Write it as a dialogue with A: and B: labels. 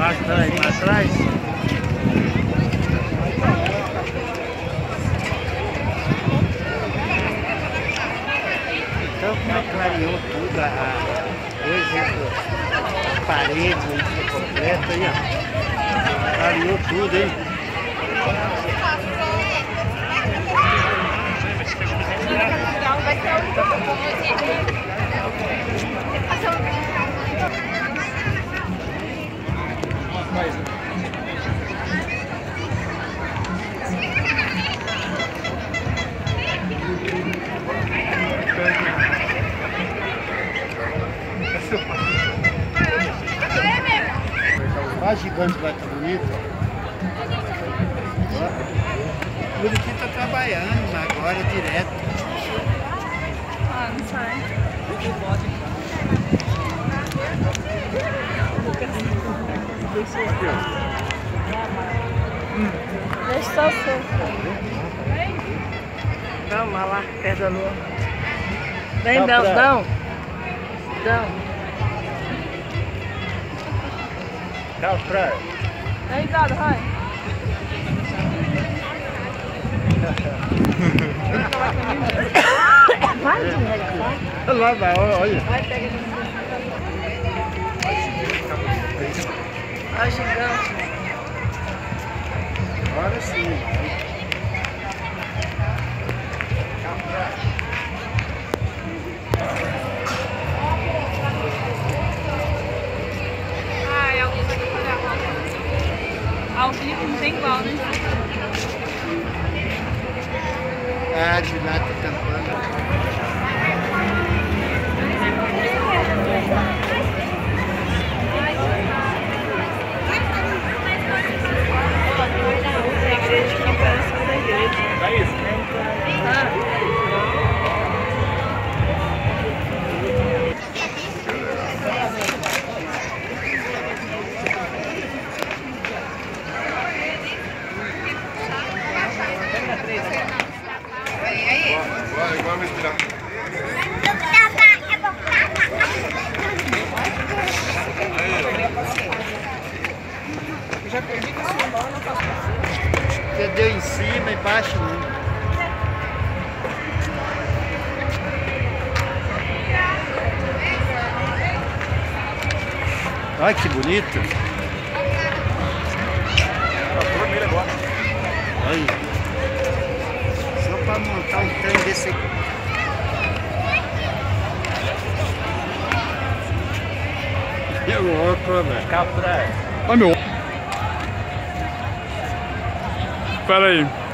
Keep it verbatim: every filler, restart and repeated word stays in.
A: Atrás, para trás. Então como é que clareou tudo, a coisa, a parede completa aí, ó. Clareou tudo, hein?
B: Vai ser a única coisa.
A: Mais gigante vai estar bonito. O Muriqui está trabalhando, mas agora é direto.
B: Ah, não sai. Deixa só ser. Vamos lá, perto da lua. Vem, Dão, Dão. Dão.
A: Tchau, praia.
B: Vem, Dado, vai. Vai, vai.
A: Lá vai, olha.
B: Vai, pega. Olha o gigante.
A: Agora sim.
B: Ai, alguém vai fazer a roda. Ao vivo não tem igual, né?
A: Ah, de lá tá tampando.
C: Igual me inspirar.
B: Eu já perdi com esse bola, não faço.
A: Você deu em cima, embaixo não. Olha que bonito. Aí. Só para montar um trem desse aqui. Eu louco, velho. Capra.
C: Olha meu. Pera aí.